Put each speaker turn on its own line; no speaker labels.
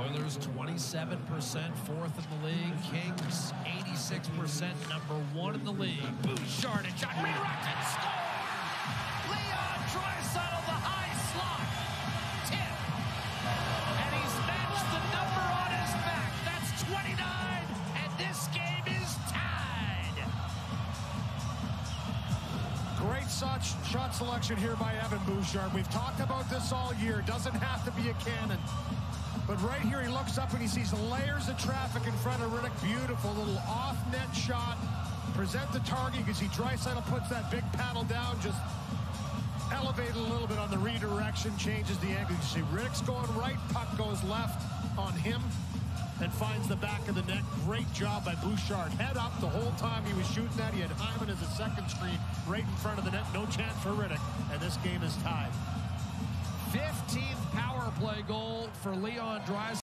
Oilers 27%, fourth in the league. Kings 86%, number one in the league. Bouchard and John redirected, score! Leon Draisaitl, the high slot, tip, and he's matched the number on his back. That's 29, and this game is tied.
Great shot selection here by Evan Bouchard. We've talked about this all year. Doesn't have to be a cannon. But right here, he looks up and he sees layers of traffic in front of Riddick. Beautiful little off-net shot. Present the target. You can see Draisaitl puts that big paddle down, just elevated a little bit on the redirection, changes the angle. You see Riddick's going right, puck goes left on him and finds the back of the net. Great job by Bouchard. Head up the whole time he was shooting that. He had Hyman as a second screen right in front of the net. No chance for Riddick, and this game is tied.
15th power play goal for Leon Draisaitl.